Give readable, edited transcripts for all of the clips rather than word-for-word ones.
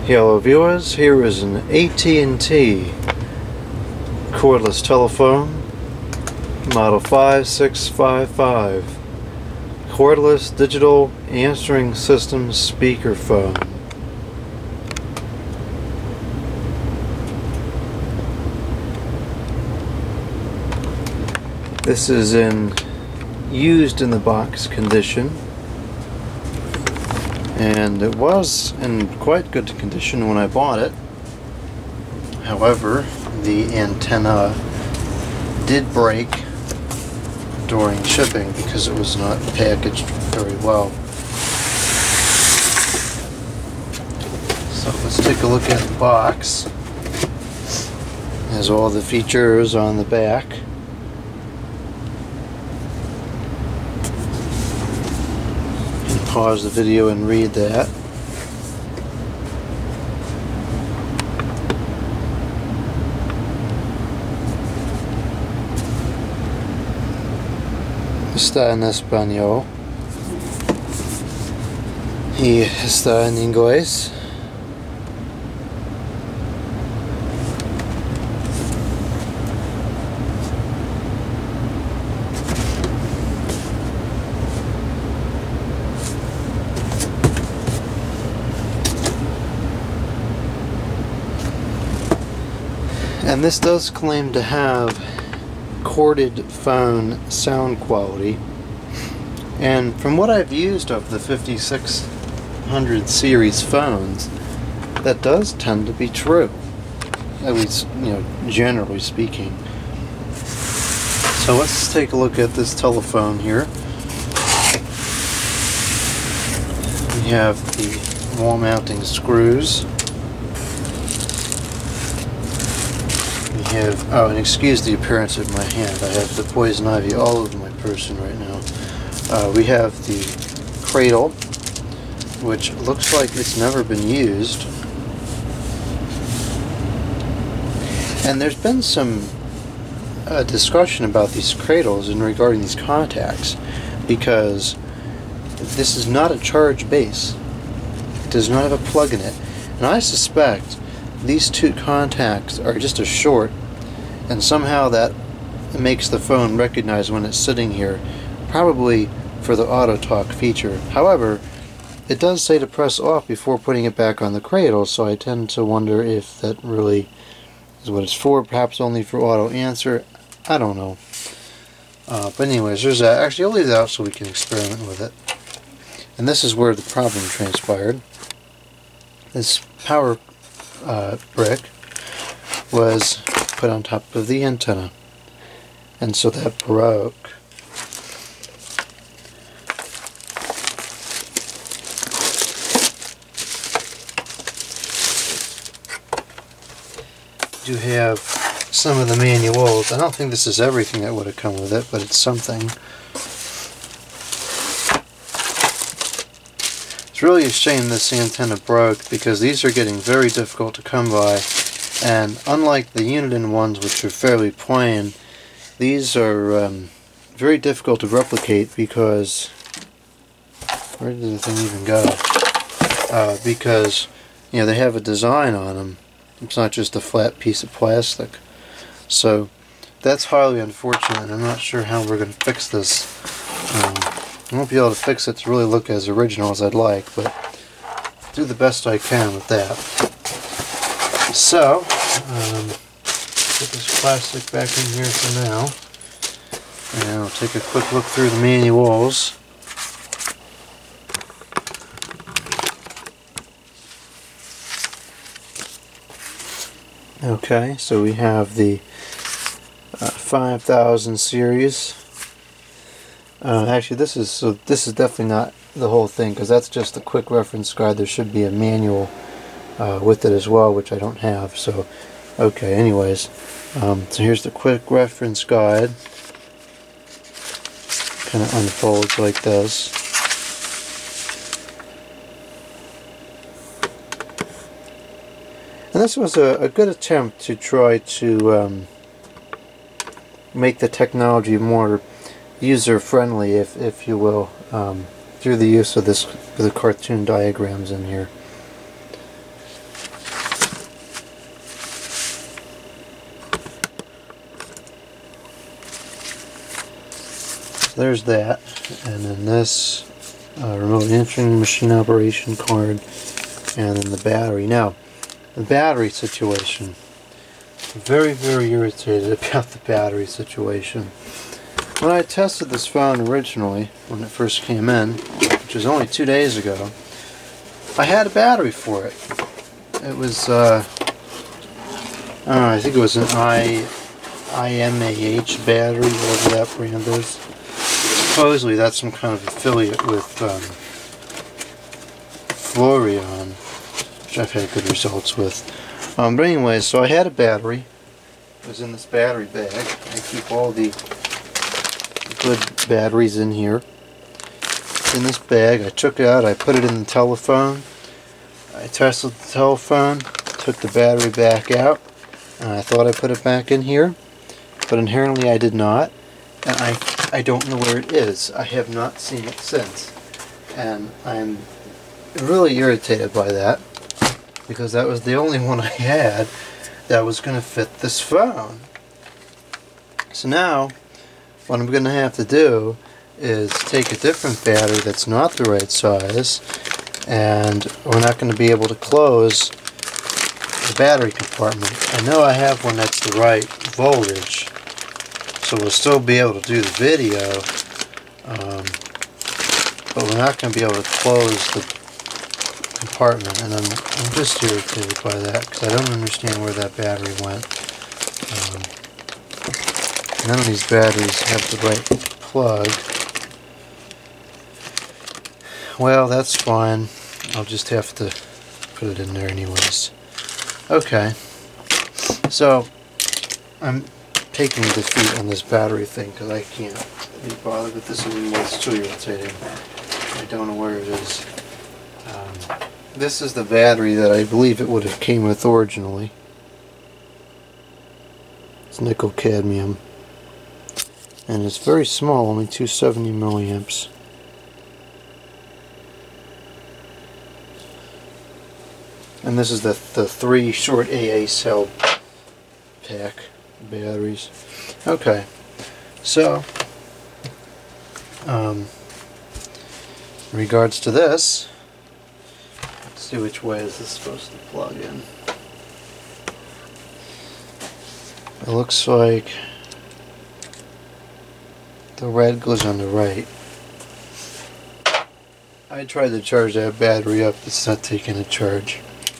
Hello viewers, here is an AT&T cordless telephone, model 5655, cordless digital answering system speakerphone. This is in used in the box condition, and it was in quite good condition when I bought it. However, the antenna did break during shipping because it was not packaged very well. So let's take a look at the box. It has all the features on the back. Pause the video and read that. Está en español y está en inglés. And this does claim to have corded phone sound quality, and from what I've used of the 5600 series phones, that does tend to be true, at least, generally speaking. So let's take a look at this telephone here. We have the wall mounting screws. Oh, and excuse the appearance of my hand. I have the poison ivy all over my person right now. We have the cradle, which looks like it's never been used. And there's been some discussion about these cradles and regarding these contacts, because this is not a charge base. It does not have a plug in it. And I suspect these two contacts are just a short, and somehow that makes the phone recognize when it's sitting here, probably for the auto talk feature. However, it does say to press off before putting it back on the cradle, so I tend to wonder if that really is what it's for, perhaps only for auto answer. I don't know. But anyways, there's that. Actually, I'll leave that out so we can experiment with it. And this is where the problem transpired. This power brick was put on top of the antenna, and so that broke. Do have some of the manuals. I don't think this is everything that would have come with it, but it's something. It's really a shame this antenna broke, because these are getting very difficult to come by, and unlike the Uniden ones, which are fairly plain, these are very difficult to replicate, because where did the thing even go? Because they have a design on them. It's not just a flat piece of plastic. So that's highly unfortunate. I'm not sure how we're going to fix this. I won't be able to fix it to really look as original as I'd like, but do the best I can with that. So, put this plastic back in here for now, and I'll take a quick look through the manuals. Okay, so we have the 5000 series. Actually, this is definitely not the whole thing, because that's just a quick reference guide. There should be a manual with it as well, which I don't have. So, okay. Anyways, so here's the quick reference guide. Kind of unfolds like this. And this was a good attempt to try to make the technology more user-friendly, if you will, through the use of the cartoon diagrams in here. So there's that, and then this remote answering machine operation card, and then the battery. Now, the battery situation. I'm very, very irritated about the battery situation. When I tested this phone originally, when it first came in, which was only 2 days ago, I had a battery for it. It was, I don't know, I think it was an IMAH battery, whatever that brand is. Supposedly that's some kind of affiliate with Florion, which I've had good results with. But anyway, so I had a battery. It was in this battery bag. I keep all the good batteries in here. It's in this bag. I took it out, I put it in the telephone. I tested the telephone, took the battery back out, and I thought I put it back in here, but inherently I did not, and I don't know where it is. I have not seen it since, and I'm really irritated by that, because that was the only one I had that was going to fit this phone. So now, what I'm going to have to do is take a different battery that's not the right size, and we're not going to be able to close the battery compartment. I know I have one that's the right voltage, so we'll still be able to do the video, but we're not going to be able to close the compartment, and I'm just irritated by that because I don't understand where that battery went. None of these batteries have the right plug. Well, that's fine. I'll just have to put it in there anyways. Okay. So, I'm taking defeat on this battery thing because I can't be bothered with this anymore. It's too irritating. I don't know where it is. This is the battery that I believe it would have came with originally. It's nickel cadmium. And it's very small, only 270 milliamps. And this is the 3 short AA cell pack batteries. Okay, so in regards to this, let's see which way is this supposed to plug in. It looks like the red goes on the right. I tried to charge that battery up, it's not taking a charge.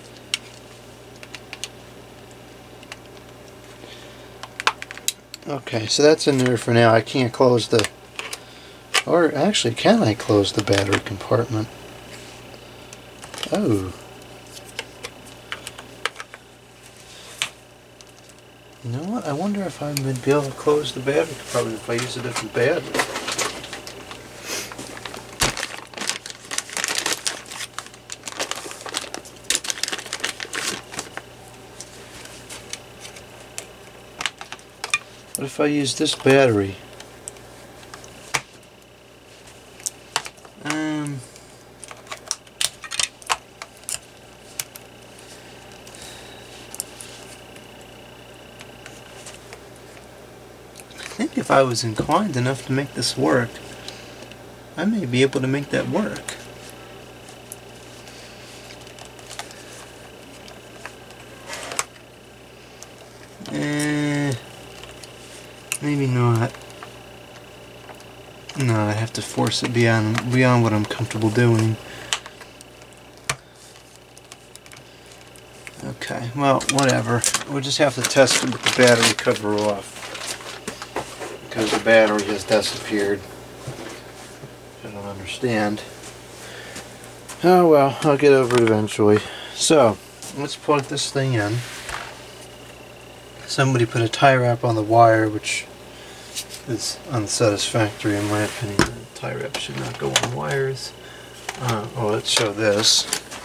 Okay, so that's in there for now. I can't close the, or actually, can I close the battery compartment? Oh. You know what? I wonder if I would be able to close the battery compartment if I use a different battery. What if I use this battery? I think if I was inclined enough to make this work, I may be able to make that work. Maybe not. No, I have to force it beyond what I'm comfortable doing. Okay, well, whatever. We'll just have to test it with the battery cover off, because the battery has disappeared. I don't understand. Oh well, I'll get over it eventually. So, let's plug this thing in. Somebody put a tie wrap on the wire, which is unsatisfactory in my opinion. The tie wrap should not go on wires. Well, let's show this.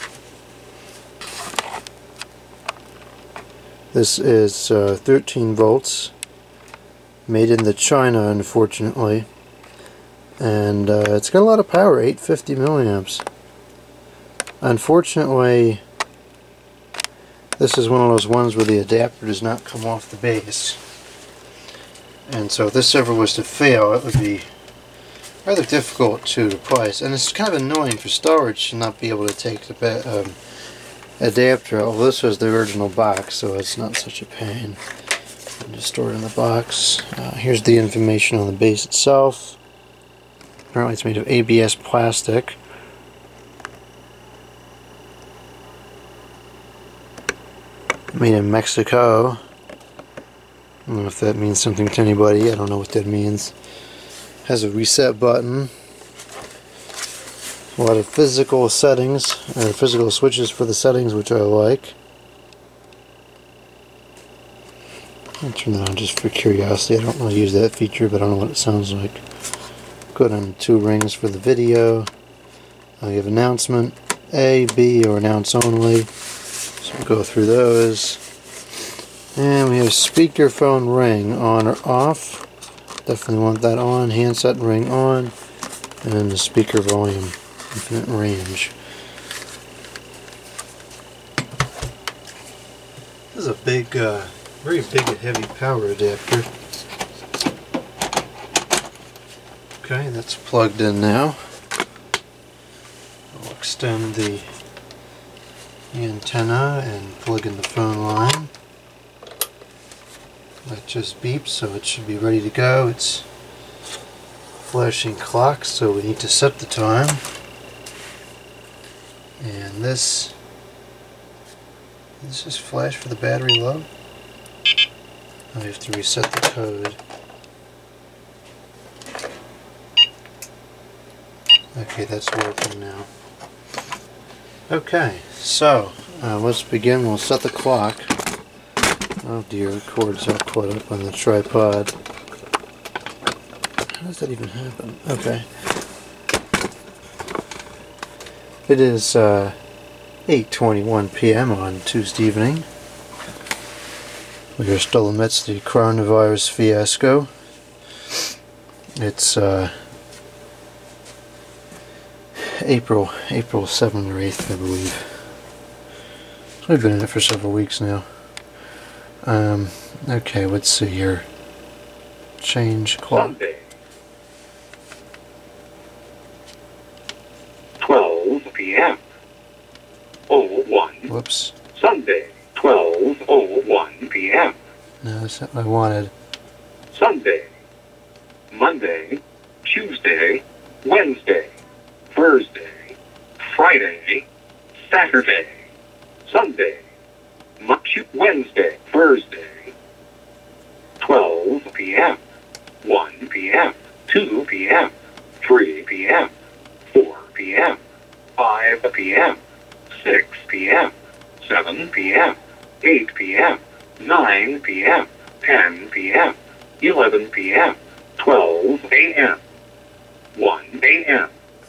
This is 13 volts, made in China, unfortunately, and it's got a lot of power, 850 milliamps. Unfortunately, this is one of those ones where the adapter does not come off the base, and so if this ever was to fail, it would be rather difficult to replace, and it's kind of annoying for storage to not be able to take the adapter out. Well, this was the original box, so it's not such a pain. Just store it in the box. Here's the information on the base itself. Apparently it's made of ABS plastic. Made in Mexico. I don't know if that means something to anybody. I don't know what that means. Has a reset button. A lot of physical settings, or physical switches for the settings, which I like. I'll turn that on just for curiosity. I don't really use that feature, but I don't know what it sounds like. Go down to 2 rings for the video. You have announcement, A, B, or announce only. So we'll go through those. And we have speakerphone ring, on or off. Definitely want that on. Handset ring on. And then the speaker volume, infinite range. This is a big, very big and heavy power adapter. Okay, that's plugged in now. I'll extend the antenna and plug in the phone line. That just beeps, so it should be ready to go. It's flashing clock, so we need to set the time. And this is flash for the battery low. I have to reset the code. Okay, that's working now. Okay, so let's begin. We'll set the clock. Oh dear, the cord's all caught up on the tripod. How does that even happen? Okay. It is 8:21 p.m. on Tuesday evening. We are still amidst the coronavirus fiasco. It's April 7th or 8th, I believe. So we've been in it for several weeks now. Okay, let's see here. Change clock. Sunday, 12 p.m. 01. Whoops. Sunday, 12:01 p.m. No, that's not what I wanted. Sunday, Monday, Tuesday, Wednesday, Thursday, Friday, Saturday, Sunday, Wednesday, Thursday, 12 p.m., 1 p.m., 2 p.m., 3 p.m., 4 p.m., 5 p.m., 6 p.m., 7 p.m., 8 p.m., 9 p.m., 10 p.m., 11 p.m., 12 a.m., 1 a.m.,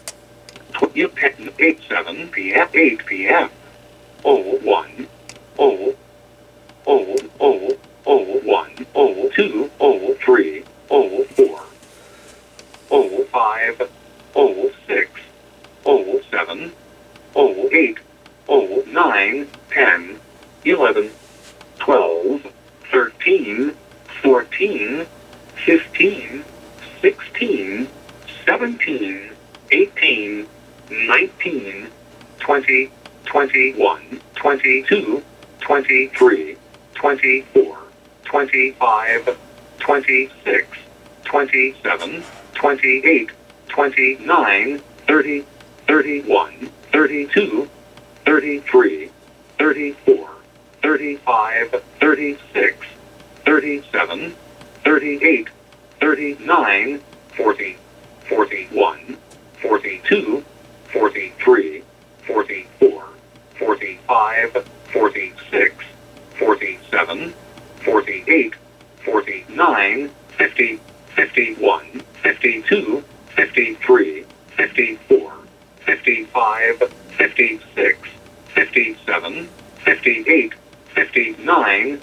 7 p.m., 8 p.m., 01, 0, 0, 0, 01, 02, 03, 04, 05, 06, 07, 08, 09, 10, 11, 12, 13, 14, 15, 16, 17, 18, 19, 20, 21, 22, 23, 24, 25, 26, 27, 28, 29, 30, 31, 32, 33, 34, 35, 36, 37, 38, 39, 40, 41, 42, 43, 44, 45, 46, 47, 48, 49, 50, 51, 52, 53, 54, 55, 56, 57, 58, 59,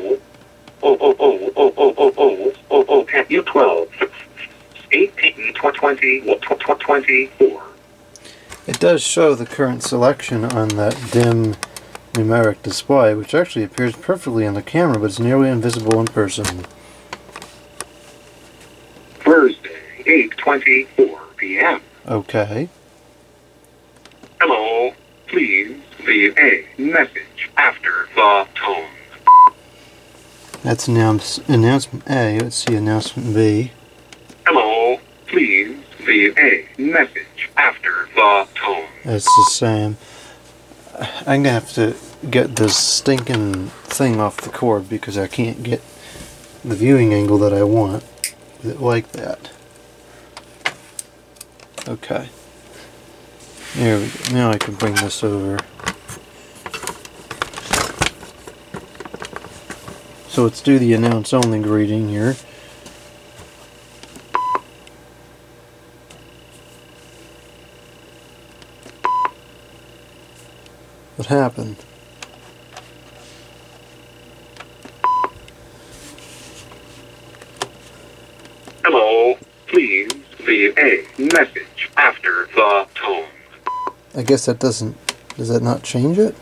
12, 18, 20, 24. It does show the current selection on that dim numeric display, which actually appears perfectly on the camera, but it's nearly invisible in person. Thursday, 8:20. 12:24 p.m. Okay. Hello, please leave a message after the tone. That's announcement A. Let's see announcement B. Hello, please leave a message after the tone. It's the same. I'm gonna have to get this stinking thing off the cord because I can't get the viewing angle that I want like that. Okay. There we go. Now I can bring this over. So let's do the announce only greeting here. What happened? Hello, please leave a message after the tone. I guess that doesn't... Does that not change it?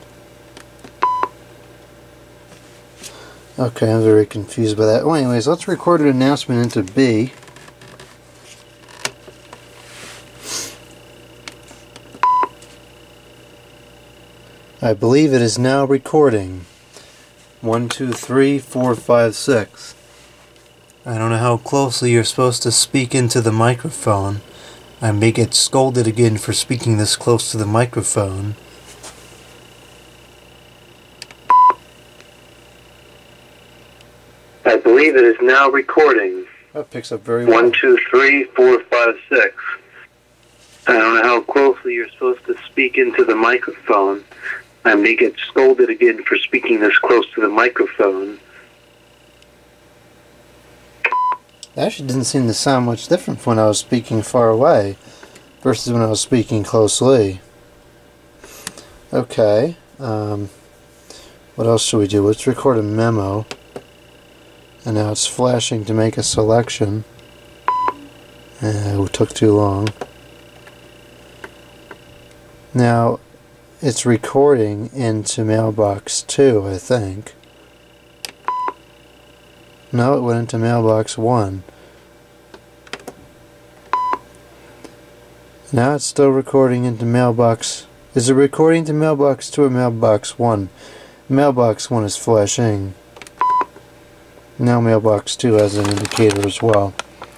Okay, I'm very confused by that. Well, anyways, let's record an announcement into B. I believe it is now recording. 1, 2, 3, 4, 5, 6. I don't know how closely you're supposed to speak into the microphone. I may get scolded again for speaking this close to the microphone. I believe it is now recording. That picks up very well. 1, 2, 3, 4, 5, 6. I don't know how closely you're supposed to speak into the microphone. I may get scolded again for speaking this close to the microphone. It actually didn't seem to sound much different when I was speaking far away versus when I was speaking closely. Okay. What else should we do? Let's record a memo. And now it's flashing to make a selection. It took too long. Now it's recording into mailbox 2, I think. No, it went into mailbox 1. Now it's still recording into mailbox... Is it recording to mailbox 2 or mailbox 1? Mailbox 1 is flashing. Now mailbox 2 has an indicator as well.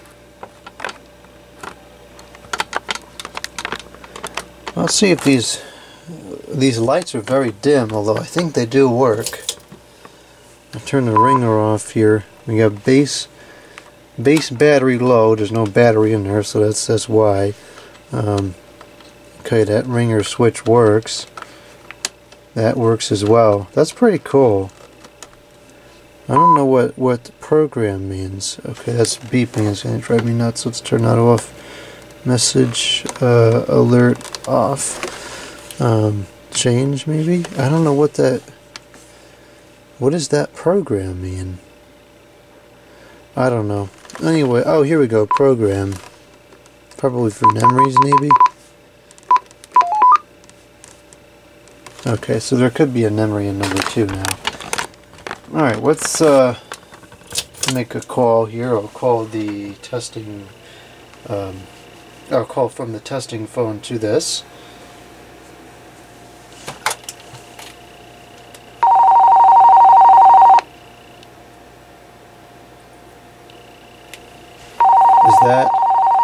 Let's see if these lights are very dim, although I think they do work. I'll turn the ringer off here. We got base battery low. There's no battery in there, so that's why. Okay, that ringer switch works. That works as well. That's pretty cool. I don't know what the program means. Okay, that's beeping. It's going to drive me nuts. Let's turn that off. Message alert off. Change maybe? I don't know what that... What does that program mean? I don't know. Anyway, oh, here we go. Program. Probably for memories, maybe? Okay, so there could be a memory in number 2 now. Alright, let's make a call here. I'll call the testing... I'll call from the testing phone to this. That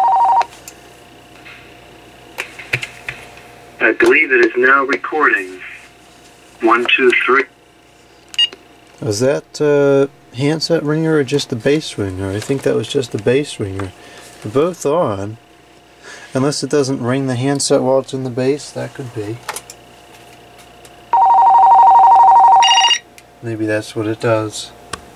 I believe it is now recording. 1, 2, 3. was that handset ringer or just the bass ringer? I think that was just the bass ringer. They're both on, unless it doesn't ring the handset while it's in the bass. That could be. Maybe that's what it does.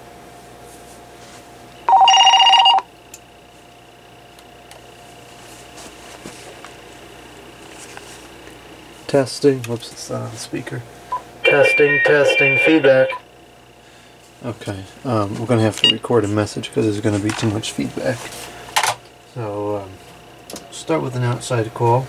Testing. Whoops, it's not on the speaker. Testing, feedback. Okay, we're going to have to record a message because there's going to be too much feedback. So, start with an outside call.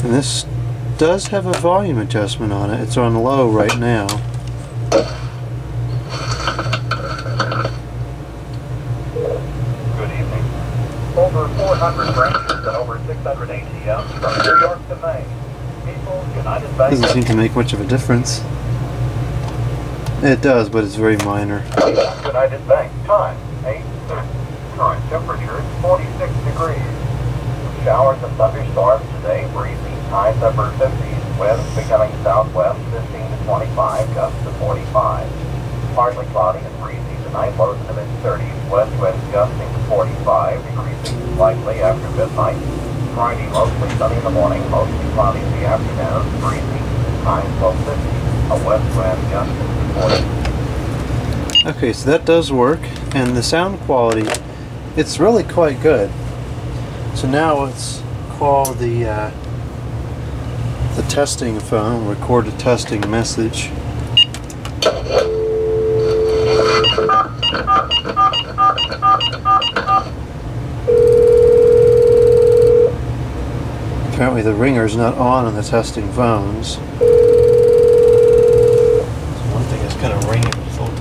And this does have a volume adjustment on it. It's on low right now. Good evening. Over 400 branches and over 600 ATMs from New York to Maine. People's United Bank. Doesn't seem to make much of a difference. It does, but it's very minor. United Bank. Time 8. Current temperature 46 degrees. Showers and thunderstorms today. Breezy. Highs upper 50s. Winds becoming southwest 15 to 25. Gusts to 45. Partly cloudy and breezy tonight. Lows in the mid 30s. West winds gusting to 45. Decreasing slightly after midnight. Friday mostly sunny in the morning. Mostly cloudy in the afternoon. Breezy. Highs low 50s. A west wind gusting to 40. Okay, so that does work, and the sound quality, it's really quite good. So now let's call the testing phone, record a testing message. Apparently the ringer's not on the testing phones. So one thing is kind of ringing.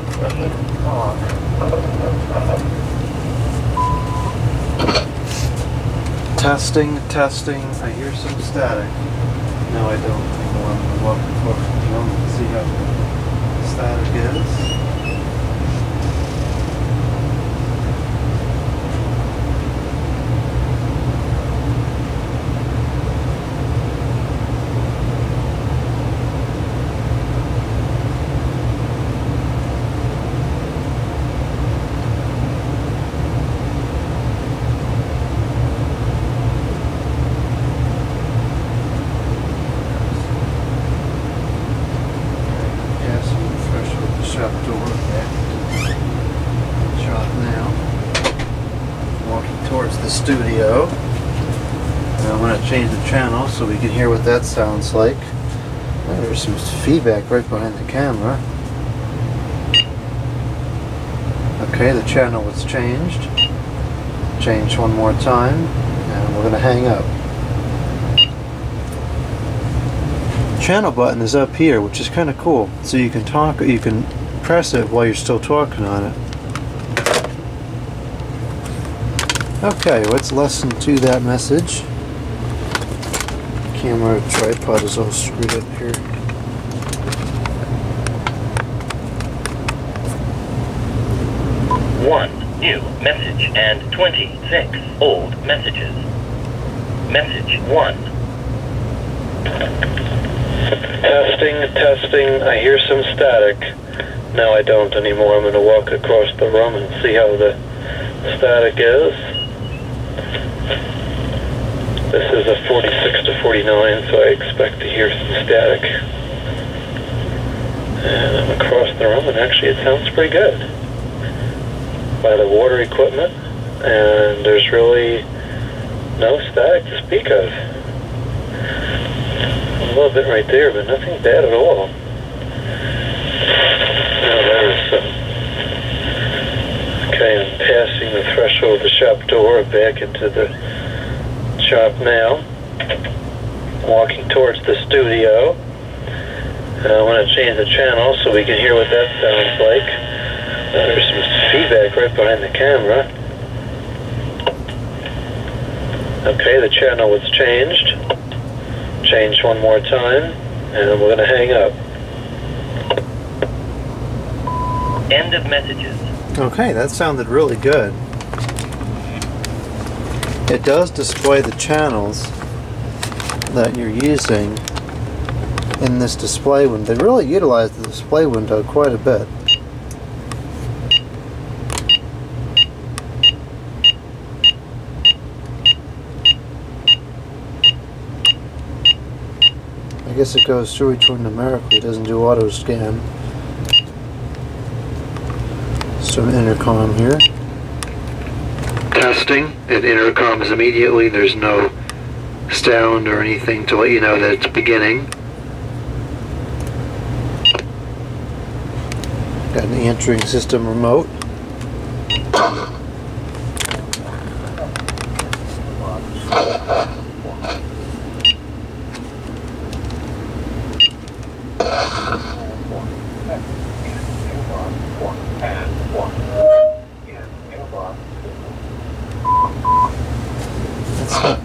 Testing, I hear some static. No, I don't anymore. I'm going to walk across the room and see how the static is. Shop door back to the shop now. Walking towards the studio. And I'm going to change the channel so we can hear what that sounds like. Oh, there's some feedback right behind the camera. Okay, the channel was changed. Change one more time, and we're going to hang up. Channel button is up here, which is kind of cool. So you can talk, you can press it while you're still talking on it. Okay, let's listen to that message. Camera tripod is all screwed up here. One new message and 26 old messages. Message 1. Testing, I hear some static. No, I don't anymore. I'm going to walk across the room and see how the static is. This is a 46 to 49, so I expect to hear some static. And I'm across the room, and actually it sounds pretty good. By the water equipment, and there's really no static to speak of. A little bit right there, but nothing bad at all. Now there's okay, I'm passing the threshold of the shop door back into the shop now. Walking towards the studio. I want to change the channel so we can hear what that sounds like. There's some feedback right behind the camera. Okay, the channel was changed. Change one more time, and we're going to hang up. End of messages. Okay, that sounded really good. It does display the channels that you're using in this display window. They really utilize the display window quite a bit. I guess it goes through each one numerically. It doesn't do auto scan. Some intercom here. Testing. It intercoms immediately. There's no sound or anything to let you know that it's beginning. Got an answering system remote.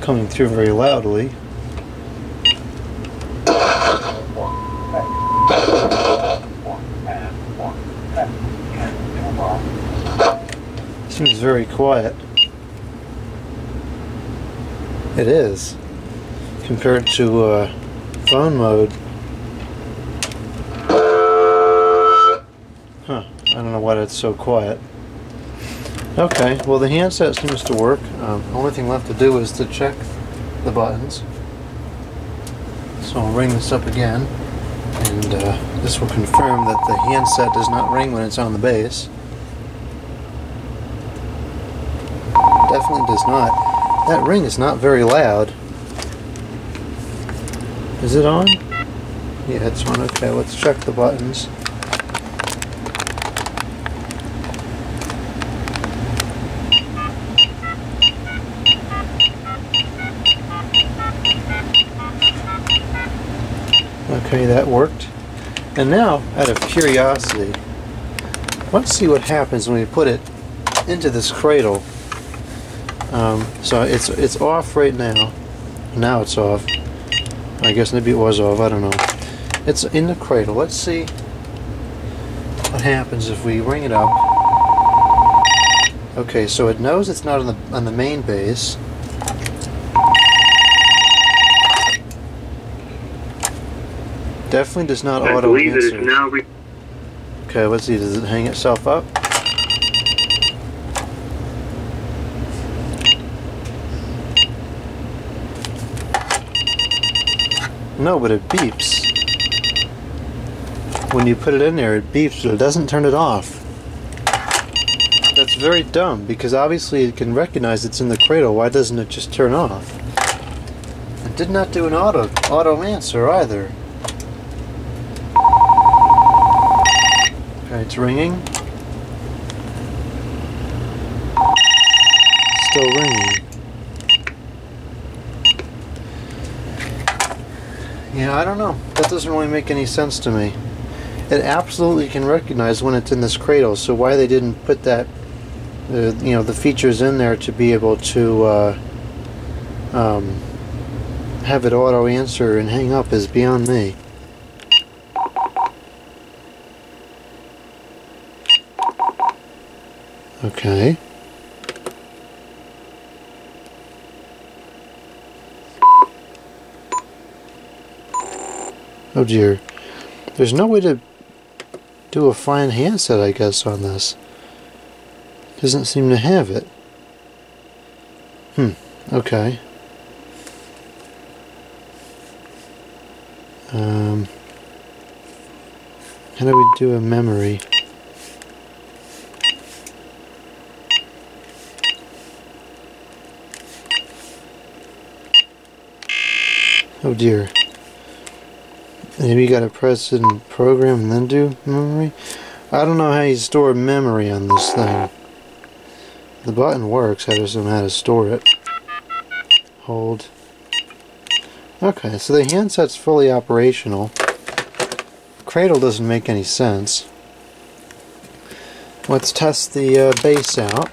coming through very loudly. Seems very quiet. It is, compared to phone mode. Huh, I don't know why it's so quiet. Okay, well the handset seems to work. Only thing left to do is to check the buttons. So I'll ring this up again, and this will confirm that the handset does not ring when it's on the bass. Definitely does not. That ring is not very loud. Is it on? Yeah, it's on. Okay, let's check the buttons. Okay, that worked. And now, out of curiosity, let's see what happens when we put it into this cradle. So it's off right now. Now it's off. I guess maybe it was off, I don't know. It's in the cradle. Let's see what happens if we ring it up. Okay, so it knows it's not on the main bass. Definitely does not auto answer. Okay, let's see, does it hang itself up? No, but it beeps. When you put it in there, it beeps, but it doesn't turn it off. That's very dumb, because obviously it can recognize it's in the cradle. Why doesn't it just turn off? It did not do an auto answer either. Okay, it's ringing. Still ringing. Yeah, I don't know. That doesn't really make any sense to me. It absolutely can recognize when it's in this cradle, so why they didn't put that, you know, the features in there to be able to have it auto answer and hang up is beyond me. Okay. Oh dear. There's no way to do a fine handset, I guess, on this. Doesn't seem to have it. Okay. How do we do a memory? Oh dear. Maybe you gotta press it in program and then do memory? I don't know how you store memory on this thing. The button works, I just don't know how to store it. Hold. Okay, so the handset's fully operational. Cradle doesn't make any sense. Let's test the bass out.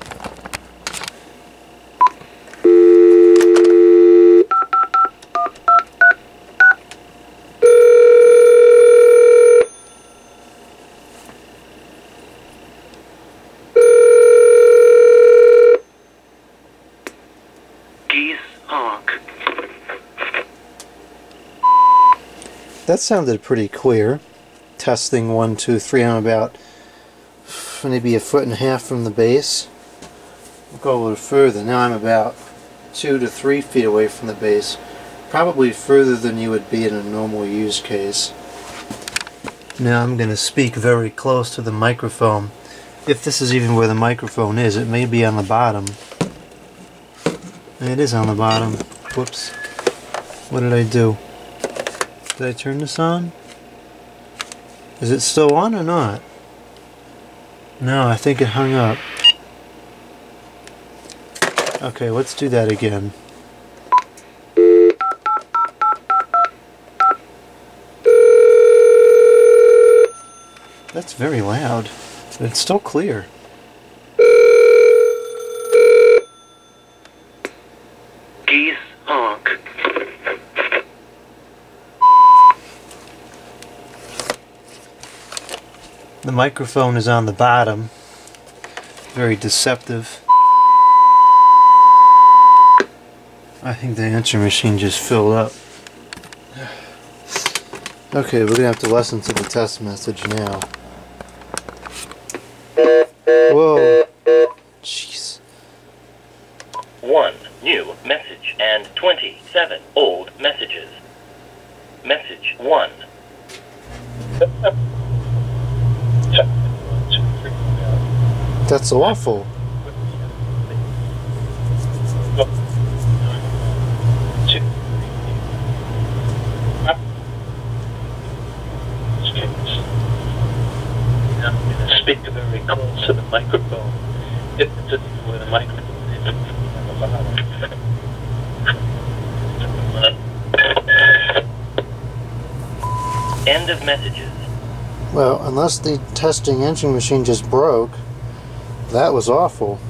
That sounded pretty clear. Testing 1, 2, 3. I'm about maybe 1.5 feet from the bass. We'll go a little further. Now I'm about 2 to 3 feet away from the bass. Probably further than you would be in a normal use case. Now I'm going to speak very close to the microphone. If this is even where the microphone is, it may be on the bottom. It is on the bottom. Whoops. What did I do? Did I turn this on? Is it still on or not? No, I think it hung up. Okay, let's do that again. That's very loud, but it's still clear. Keys The microphone is on the bottom. Very deceptive. I think the answering machine just filled up. Okay, we're gonna have to listen to the test message now. Whoa. Jeez. 1 new message and 27 old messages. Message 1. That's awful. Speak very close to the microphone. It's where the microphone is on the bottom. End of messages. Well, unless the testing answering machine just broke, that was awful.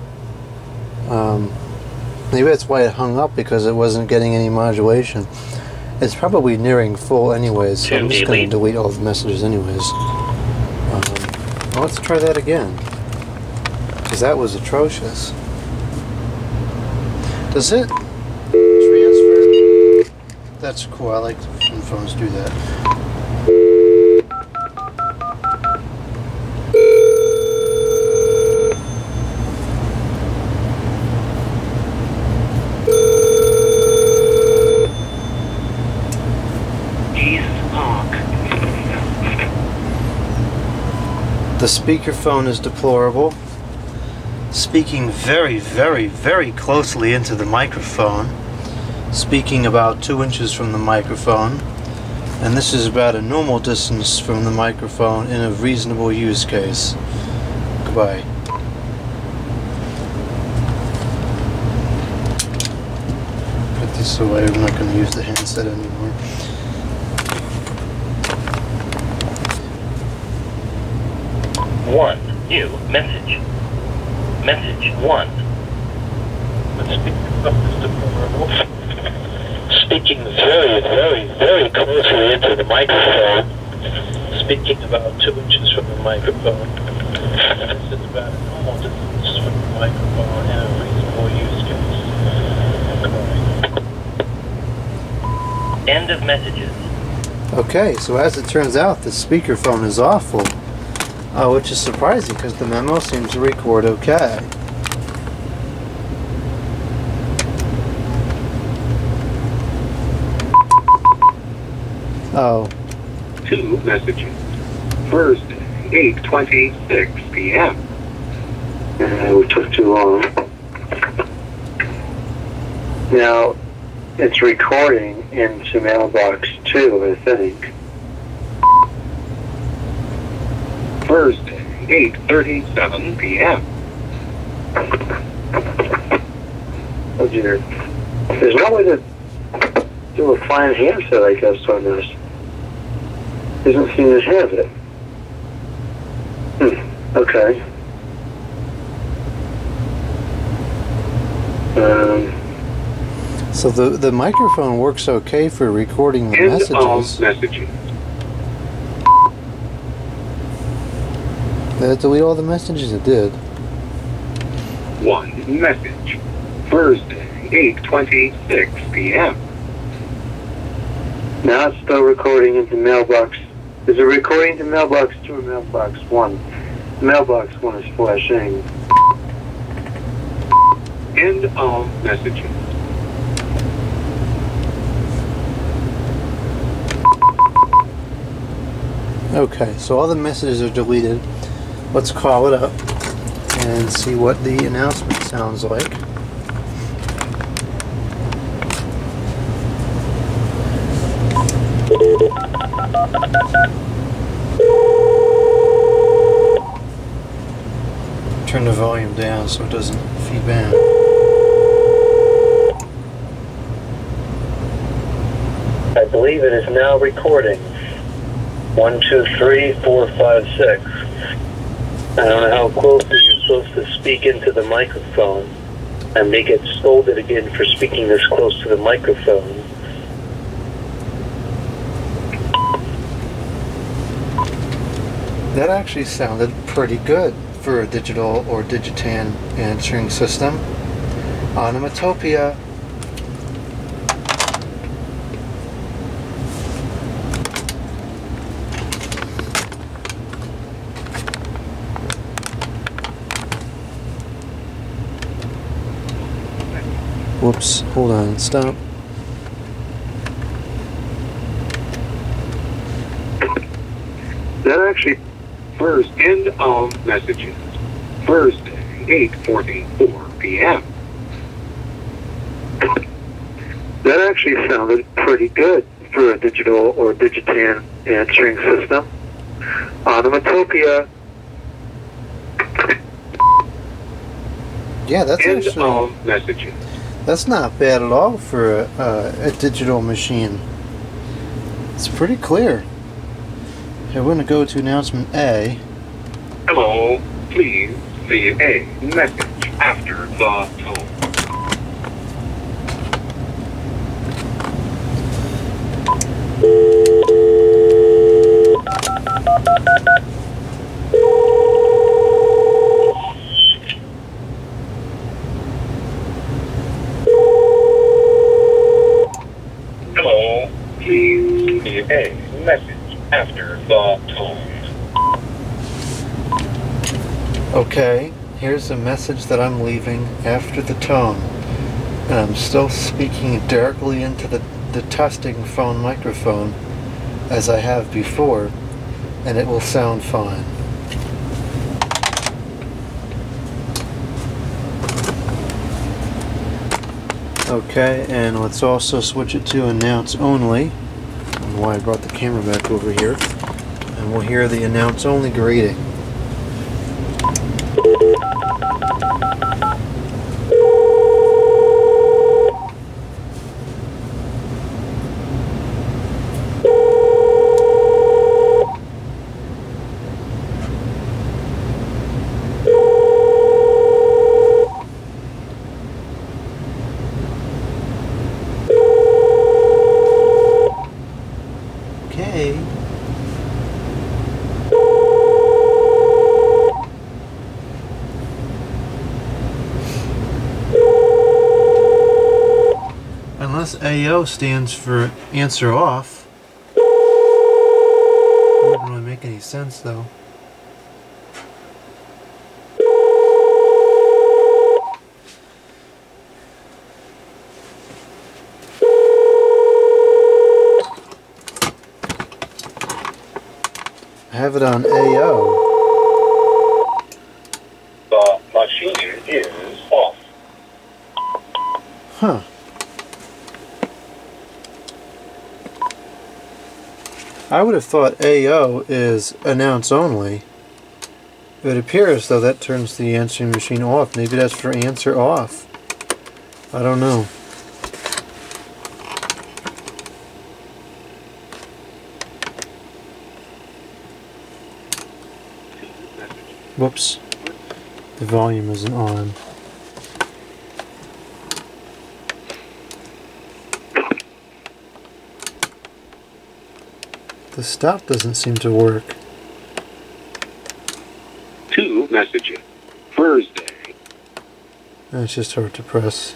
Maybe that's why it hung up, because it wasn't getting any modulation. It's probably nearing full anyways, so I'm just going to delete all the messages anyways. Well, let's try that again, because that was atrocious. Does it transfer? That's cool. I like when phones do that. The speakerphone is deplorable, speaking very, very, very closely into the microphone, speaking about 2 inches from the microphone, and this is about a normal distance from the microphone in a reasonable use case. Goodbye. Put this away, I'm not going to use the handset anymore. One new message. Message 1. Speaking very, very, very closely into the microphone. Speaking about 2 inches from the microphone. This is about a normal distance from the microphone in a reasonable use case. End of messages. Okay, so as it turns out, the speakerphone is awful. Which is surprising, because the memo seems to record okay. Oh. 2 messages. First, 8:26 p.m. We took too long. Now, it's recording into mailbox 2, I think. First, 8:37 p.m. Oh dear. There's no way to do a fine handset, I guess, on this. Doesn't seem to have it. Okay. So the microphone works okay for recording the End messages. of messages. Did it delete all the messages? It did. 1 message. First, 8:26 p.m. Now it's still recording into mailbox. Is it recording to mailbox 2 or mailbox 1? Mailbox 1 is flashing. End of messages. Okay, so all the messages are deleted. Let's call it up and see what the announcement sounds like. Turn the volume down so it doesn't feed back. I believe it is now recording. 1, 2, 3, 4, 5, 6. I don't know how closely you're supposed to speak into the microphone. I may get scolded again for speaking this close to the microphone. That actually sounded pretty good for a digital or digitan answering system. Onomatopoeia. Whoops, hold on, stop. That actually, First end of messages. Thursday, 8:44 p.m. that actually sounded pretty good for a digital or digitan answering system. Onomatopoeia. Yeah, that's End actually, of messages. that's not bad at all for a digital machine. It's pretty clear. Okay, we're going to go to announcement A. Hello, please leave a message after the tone. Hello, please leave a message after the tone. Okay, here's a message that I'm leaving after the tone. And I'm still speaking directly into the testing phone microphone as I have before, and it will sound fine. Okay, and let's also switch it to announce only. I don't know why I brought the camera back over here. And we'll hear the announce only greeting. Okay. Unless AO stands for answer off. It wouldn't really make any sense though. I have it on AO. The machine is off. Huh. I would have thought AO is announce only. It would appear as though that turns the answering machine off. Maybe that's for answer off. I don't know. Whoops. The volume isn't on. The stop doesn't seem to work. 2 messages. Thursday. It's just hard to press.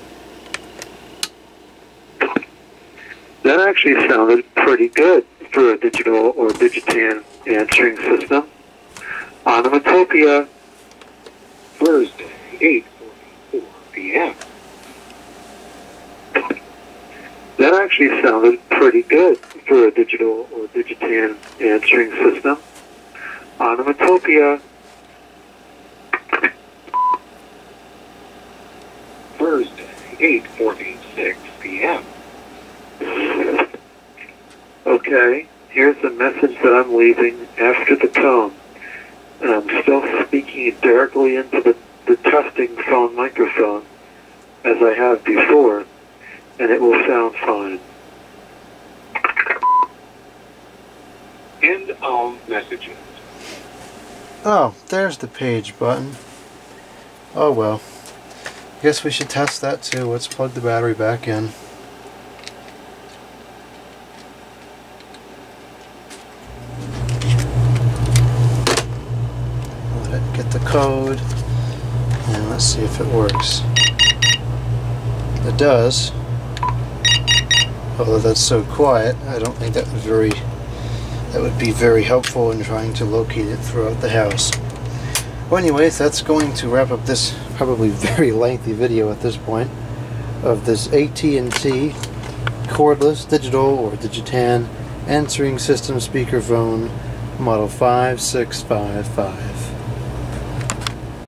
That actually sounded pretty good for a digital or digitan answering system. Onomatopoeia. Thursday, 8:44 p.m. That actually sounded pretty good for a digital or digitan answering system. Onomatopoeia. Thursday, 8:46 p.m. Okay, here's the message that I'm leaving after the tone. And I'm still speaking directly into the testing phone microphone as I have before, and it will sound fine. End of messages. Oh, there's the page button. Oh well. Guess we should test that too. Let's plug the battery back in. code, and let's see if it works. It does. Although that's so quiet, I don't think that would be very helpful in trying to locate it throughout the house. Well, anyways, that's going to wrap up this probably very lengthy video at this point of this AT&T cordless digital or Digitan answering system speakerphone model 5655.